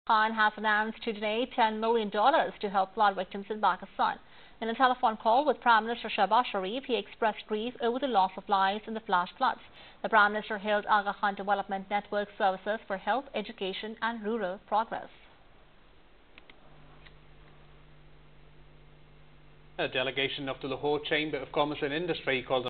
Khan has announced to donate $10 million to help flood victims in Pakistan. In a telephone call with Prime Minister Shehbaz, he expressed grief over the loss of lives in the flash floods. The Prime Minister hailed Aga Khan Development Network services for health, education and rural progress. A delegation of the Lahore Chamber of Commerce and Industry called